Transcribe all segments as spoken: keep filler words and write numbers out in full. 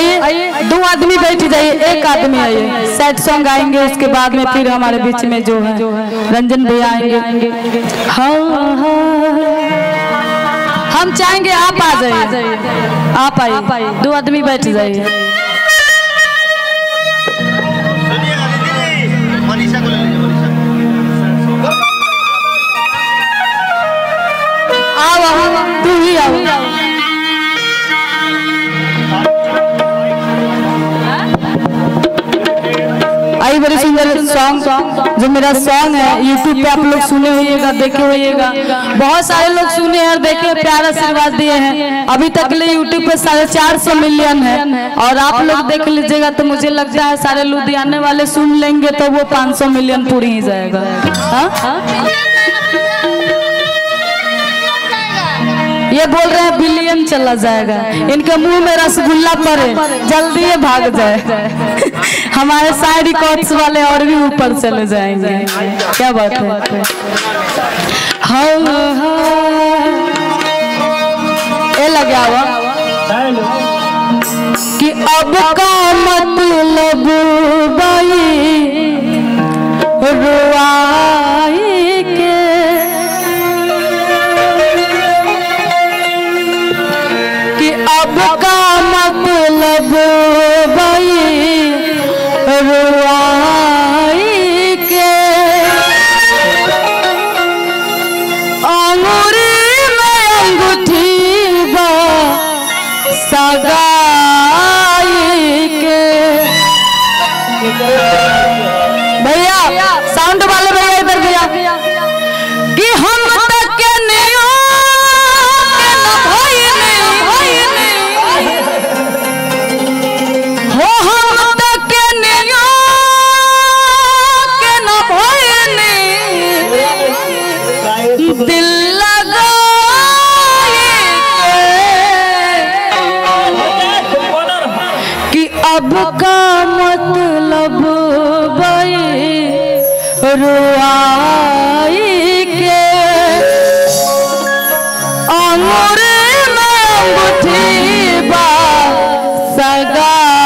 आइए दो आदमी बैठ जाइए, एक आदमी आइए, सैड सॉन्ग आएंगे, उसके बाद में फिर हमारे बीच में जो है रंजन भैया आएंगे। हाँ हाँ हम चाहेंगे आप आ जाइए, आप आइए, दो आदमी बैठ जाइए। आओ आओ तू ही आओ। आई बड़ी सुंदर सॉन्ग, जो मेरा सॉन्ग है यूट्यूब पे आप लोग सुने होइएगा, देखे होइएगा, बहुत सारे लोग सुने हैं और देखे, प्यार आशीर्वाद दिए हैं। अभी तक ले यूट्यूब पे साढ़े चार सौ मिलियन है और आप लोग देख लीजिएगा तो मुझे लगता है सारे लुधियाने वाले सुन लेंगे तो वो पाँच सौ मिलियन पूरी ही जाएगा। हाँ ये बोल रहे हैं बिलियन चला जाएगा, इनके मुंह में रसगुल्ला पड़े जल्दी ये भाग जाए। हमारे साइड रिकॉर्ड्स वाले और भी ऊपर चले जाएंगे। क्या बात है। हाँ ये लगा हुआ कि अब का मतलब भाई रुआई के, अब का मतलब भाई रुआई के, अंगूरी में अंगूठी बा सगाई के। भैया साउंड वाले भैया इधर भैया कि हम तक के नियो दिल लगा कि अब का मतलब भाई रुआई के, अंगूरी में अंगूठी बा सगाई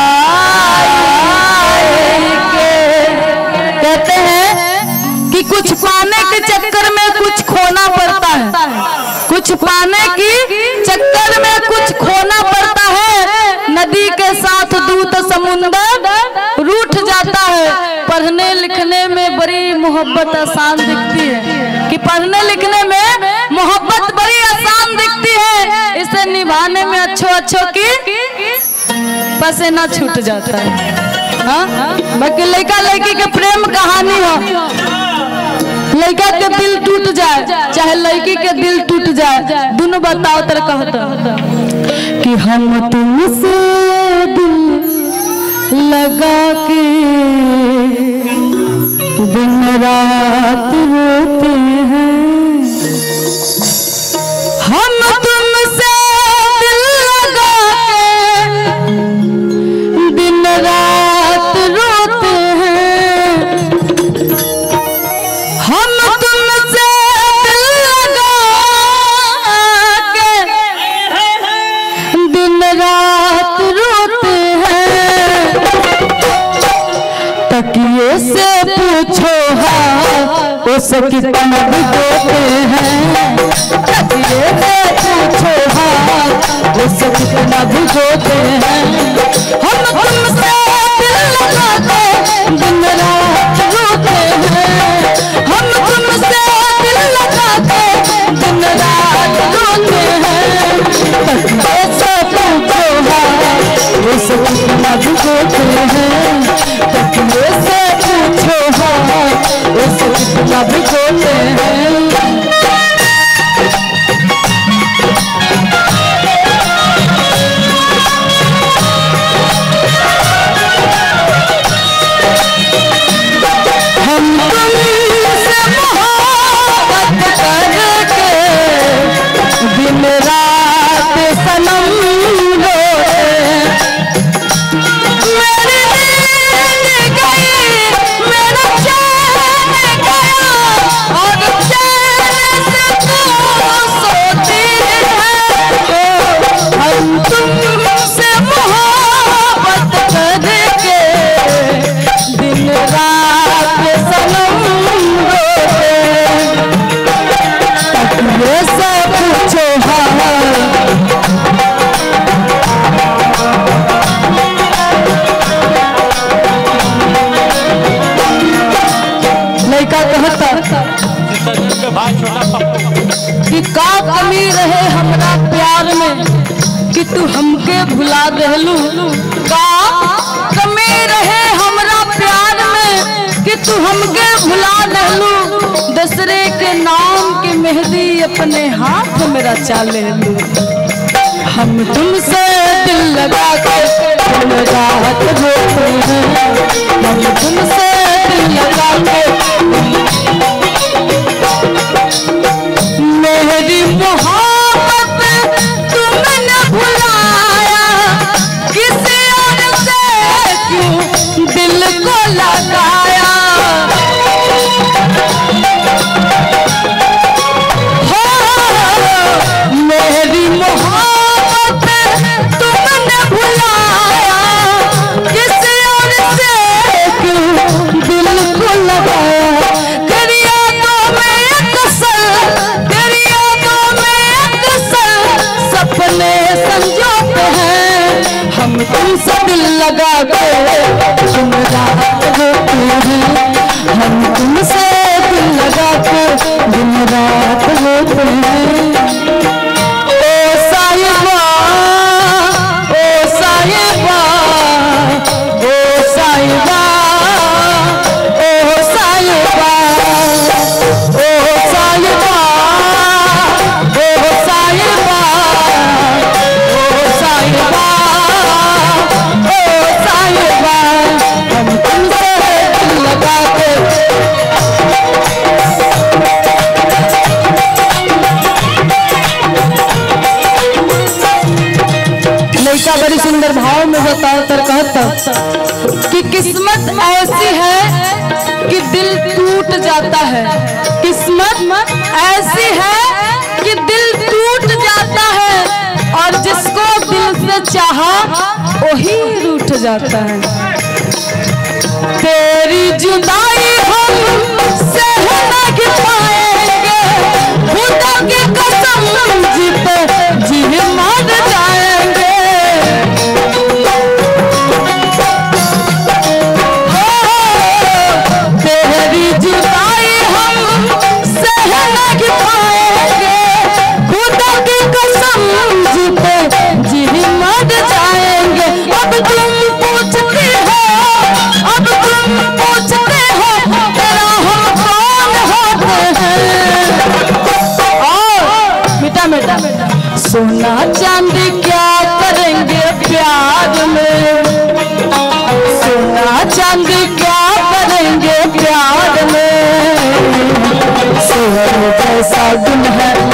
के। कहते हैं कि कुछ पाने के चक्कर में कुछ खोना पड़ता है, कुछ पाने की चक्कर में कुछ खोना पड़ता है। नदी के साथ दूत समुंदर रूठ जाता है। पढ़ने लिखने में बड़ी मोहब्बत आसान दिखती है, कि पढ़ने लिखने में मोहब्बत बड़ी आसान दिखती है, इसे निभाने में अच्छो अच्छो की पसीना छूट जाता है। हाँ बाकी लड़का लड़की के प्रेम कहानी हो, लड़का के दिल टूट जाए चाहे लड़की के दिल टूट जाए, दोनों बताओ तर कहता कि हम तुमसे दिल लगा के दिन रात रोते हैं, हम तुमसे दिल लगा के दिन रात रोते हैं, हम तुमसे दिल लगा के दिन रात रोते हैं, तकिए से पूछो हाँ उसे कितना भिगोते हैं, तकिए से पूछो हाँ उसे कितना भिगोते हैं, हम तुमसे दिल लगा के दिन रात रोते हैं, हम तुमसे दिल लगा के दिन रात रोते हैं, तकिए से पूछो हाँ उसे कितना भिगोते हैं, तकिए से पूछो हाँ उसे कितना भिगोते हैं। हमके भुला देलू का कमी रहे हमरा प्यार में कि तू हमके भुला देलू दूसरे के नाम के मेहंदी अपने हाथ में रचा लेलू। हम तुमसे दिल लगा के तुम रात रोते हैं, हम तुमसे दिल लगा के मेरी मोहब्बत तुमने भुलाया किसी और से क्यों दिल को लगाया। हो मेरी मोहब्बत तुमने भुलाया किसी और से क्यों दिल को लगाया। तेरी यादों में अक्सर तेरी यादों में अक्सर सपने संजोते हैं, हम तुमसे दिल लगा के तुम रात रोते हैं, हम तुमसे दिल लगा के दिन रात रोते हैं। ओ साहिबा ओ साहिबा ओ साहिबा ओ साहिबा ओ साहिबा ओ साहिबा ओ साहिबा ओ साहिबा हम तुमसे दिल लगा के। लड़का बड़ी सुंदर भाव में बताओ तर कहता कि किस्मत ऐसी है कि दिल टूट जाता है, किस्मत ऐसी है कि दिल टूट जाता है और जिसको दिल से चाहा वही रूठ जाता है। तेरी जुदाई हम सह नहीं पाएंगे, खुदा की कसम जी पे जी मर जाएंगे। हो तेरी जुदाई हम सह नहीं पाएंगे, खुदा की कसम जी पे जी मर जाएंगे। अब तुम पूछती हो अब तुम पूछते हो तेरा हम कौन होते हैं। और बेटा बेटा सोना चांदी क्या करेंगे प्यार में, सोना चांदी क्या करेंगे प्यार में। सोहर जैसा दिन है